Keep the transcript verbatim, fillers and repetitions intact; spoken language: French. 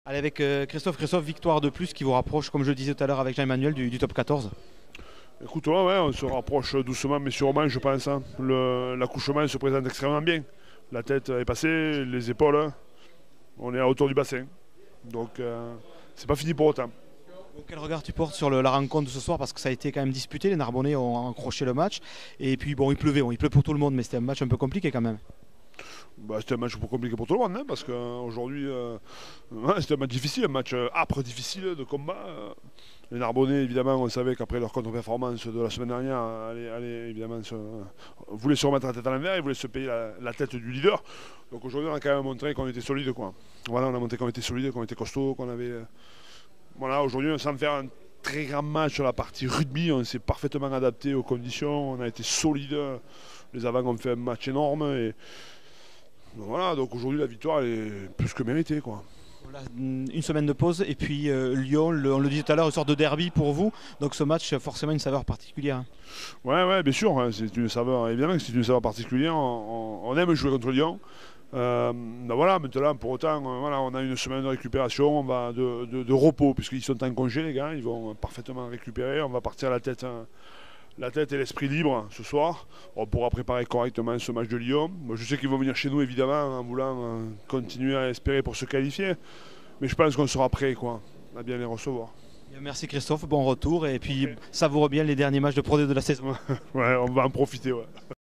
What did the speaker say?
Allez, avec euh, Christophe, Christophe, victoire de plus qui vous rapproche, comme je le disais tout à l'heure avec Jean-Emmanuel, du, du top quatorze. Écoute, ouais, ouais, on se rapproche doucement mais sûrement, je pense, hein. Le- L'accouchement se présente extrêmement bien. La tête est passée, les épaules, hein. On est à hauteur du bassin. Donc, euh, c'est pas fini pour autant. Bon, quel regard tu portes sur le- la rencontre de ce soir? Parce que ça a été quand même disputé, les Narbonnais ont accroché le match. Et puis bon, il pleuvait, bon, il pleut pour tout le monde, mais c'était un match un peu compliqué quand même. Bah, c'était un match pas compliqué pour tout le monde, hein, parce qu'aujourd'hui, c'était un match difficile, un match euh, âpre, difficile de combat. euh. Les Narbonnais, évidemment, on savait qu'après leur contre-performance de la semaine dernière, allaient, allaient, évidemment, se, voulaient se remettre la tête à l'envers, ils voulaient se payer la, la tête du leader. Donc aujourd'hui, on a quand même montré qu'on était solide, quoi. Voilà, on a montré qu'on était solide, qu'on était costaud, qu'on avait. euh, Voilà, aujourd'hui, sans faire un très grand match sur la partie rugby, on s'est parfaitement adapté aux conditions, on a été solide. Les avants ont fait un match énorme et donc voilà, donc aujourd'hui la victoire elle est plus que méritée, quoi. Voilà, une semaine de pause, et puis euh, Lyon, le- on le disait tout à l'heure, une sorte de derby pour vous. Donc ce match, forcément, une saveur particulière. Ouais, ouais, bien sûr, hein, c'est une saveur, évidemment que c'est une saveur particulière. On, on- on aime jouer contre Lyon. Euh, ben voilà, maintenant, pour autant, euh, voilà, on a une semaine de récupération, on va de, de- de repos, puisqu'ils sont en congé, les gars, ils vont parfaitement récupérer. On va partir la tête, hein, la tête et l'esprit libre ce soir. On pourra préparer correctement ce match de Lyon. Moi, je sais qu'ils vont venir chez nous, évidemment, en voulant euh, continuer à espérer pour se qualifier. Mais je pense qu'on sera prêt, quoi, à bien les recevoir. Bien, merci Christophe, bon retour, et puis savoure bien les derniers matchs de Pro D de la saison. Ouais, on va en profiter, ouais.